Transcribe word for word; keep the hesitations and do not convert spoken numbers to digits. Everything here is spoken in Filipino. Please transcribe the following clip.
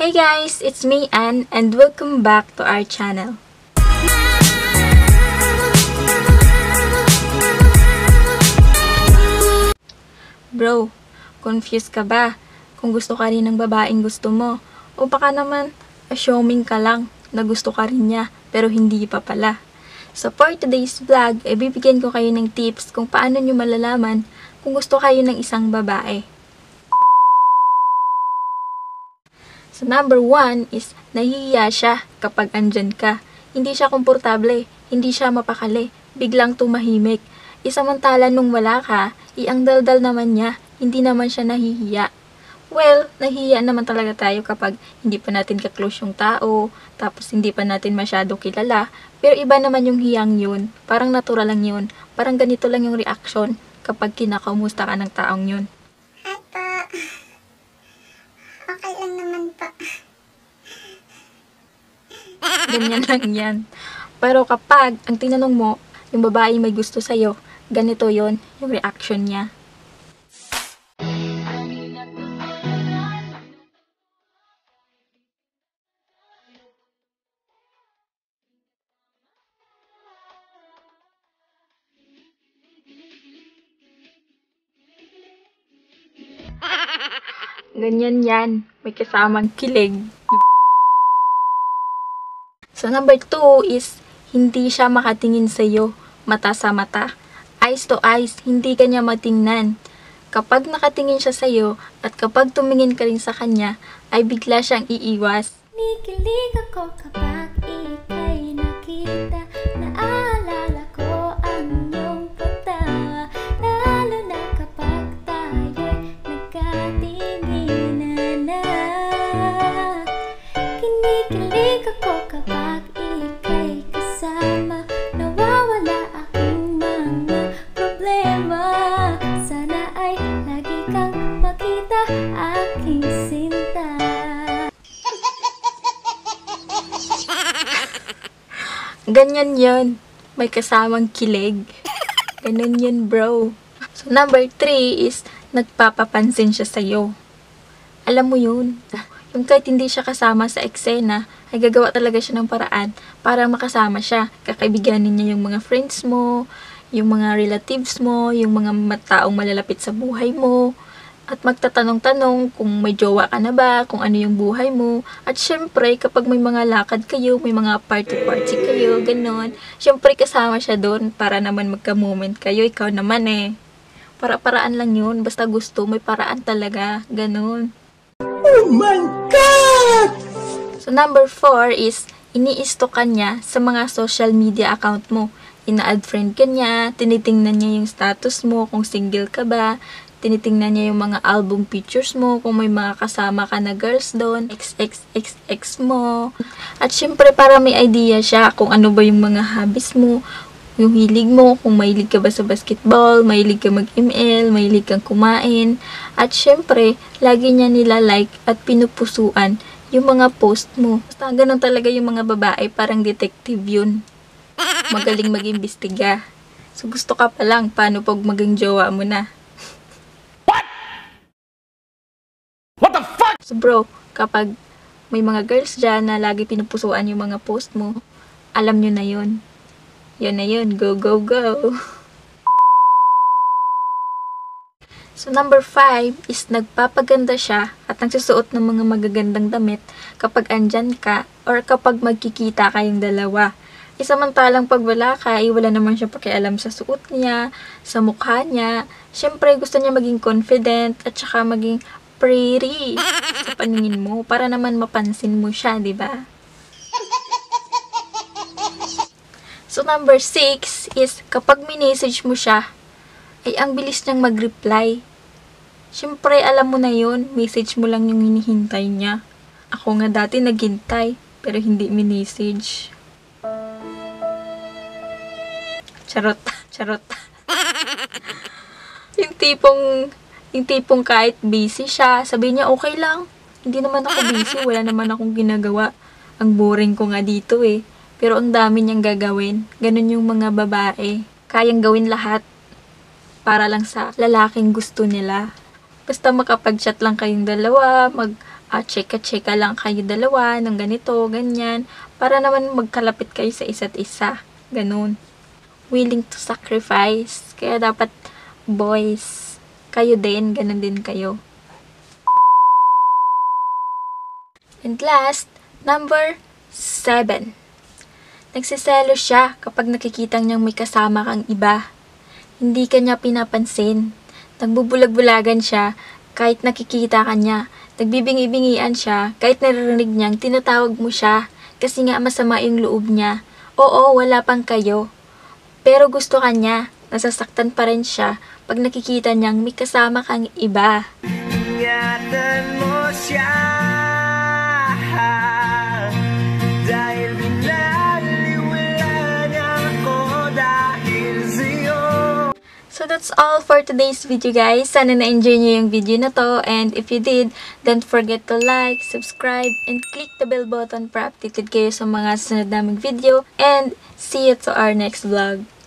Hey guys, it's me Anne and welcome back to our channel. Bro, confused ka ba? Kung gusto ka rin ng babaeng gusto mo, o baka naman assuming ka lang na gusto ka rin niya pero hindi pa pala. So for today's vlog, ay bibigyan ko kayo ng tips kung paano nyo malalaman kung gusto kayo ng isang babae. So number one is, nahihiya siya kapag andyan ka. Hindi siya komportable, hindi siya mapakali, biglang tumahimik. Isamantala nung wala ka, iang daldal naman niya, hindi naman siya nahihiya. Well, nahihiya naman talaga tayo kapag hindi pa natin ka-close yung tao, tapos hindi pa natin masyado kilala. Pero iba naman yung hiyang yun, parang natural lang yun, parang ganito lang yung reaction kapag kinakaumusta ka ng taong yun. Hi po. Okay lang naman po. Ganyan lang yan. Pero kapag ang tinanong mo, yung babae may gusto sa'yo, ganito yon yung reaction niya. Ganyan yan. May kasamang kilig. So, number two is, hindi siya makatingin sa'yo, mata sa mata. Eyes to eyes, hindi ka niya matingnan. Kapag nakatingin siya sa'yo, at kapag tumingin ka rin sa kanya, ay bigla siyang iiwas. Nikilig ako kapag ika'y nakita. Naalala ko ang iyong pagtawa. Lalo na kapag tayo'y nagkatinginan na. Kinikilig ako kapag ika'y kasama. Nawawala aking mga problema. Sana ay lagi kang makita, aking sinta. Ganyan yun. May kasamang kilig. Ganun yun, bro. So, number three is, nagpapapansin siya sa'yo. Alam mo yun. Yung kahit hindi siya kasama sa eksena, ay gagawa talaga siya ng paraan para makasama siya. Kakaibiganin niya yung mga friends mo, yung mga relatives mo, yung mga taong malalapit sa buhay mo, at magtatanong-tanong kung may jowa ka na ba, kung ano yung buhay mo. At syempre, kapag may mga lakad kayo, may mga party-party kayo, ganon, syempre kasama siya doon para naman magka-moment kayo. Ikaw naman eh. Para-paraan lang yun. Basta gusto, may paraan talaga. Ganon. Oh my God! So, number four is, ini-stalk ka niya sa mga social media account mo. Ina-add friend ka niya, tinitingnan niya yung status mo, kung single ka ba, tinitingnan niya yung mga album pictures mo, kung may mga kasama ka na girls doon, X X X X mo. At syempre, para may idea siya kung ano ba yung mga hobbies mo, yung hilig mo, kung mahilig ka ba sa basketball, mahilig ka mag-M L, mahilig kang kumain. At syempre, lagi niya nila like at pinupusuan yung mga post mo. Basta ganun talaga yung mga babae, parang detective yun. Magaling mag-imbestiga. So gusto ka pa lang, paano pag maging jowa mo na? What the fuck? So bro, kapag may mga girls dyan na lagi pinupusuan yung mga post mo, alam nyo na yun. Yun na yun. Go, go, go. So number five is, nagpapaganda siya at nagsusuot ng mga magagandang damit kapag andyan ka or kapag magkikita kayong dalawa. Isamantalang pag wala ka, ay wala naman siya pakialam sa suot niya, sa mukha niya. Siyempre, gusto niya maging confident at saka maging pretty sa paningin mo para naman mapansin mo siya, di ba? So, number six is, kapag minessage mo siya, ay ang bilis niyang mag-reply. Siyempre, alam mo na yun, message mo lang yung hinihintay niya. Ako nga dati naghintay, pero hindi minessage. Charot, charot. Yung tipong, yung tipong kahit busy siya, sabi niya, okay lang. Hindi naman ako busy, wala naman akong ginagawa. Ang boring ko nga dito eh. Pero ang dami niyang gagawin. Ganun yung mga babae. Kayang gawin lahat para lang sa lalaking gusto nila. Basta makapag-chat lang kayong dalawa, mag uh, chika-chika lang kayo dalawa ng ganito, ganyan, para naman magkalapit kayo sa isa't isa. Ganun. Willing to sacrifice. Kaya dapat, boys, kayo din, ganun din kayo. And last, number seven. Nagsiselo siya kapag nakikita niyang may kasama kang iba. Hindi ka niya pinapansin. Nagbubulag-bulagan siya kahit nakikita ka niya. Nagbibingi-bingian siya kahit naririnig niyang tinatawag mo siya kasi nga masama yung loob niya. Oo, wala pang kayo. Pero gusto ka niya. Nasasaktan pa rin siya pag nakikita niyang may kasama kang iba. Ingatan mo siya dahil binaliwala niya ako dahil sa'yo. So that's all for today's video, guys. Sana na-enjoy niyo yung video na to. And if you did, don't forget to like, subscribe, and click the bell button para updated kayo sa mga sunod naming video. And see you to our next vlog.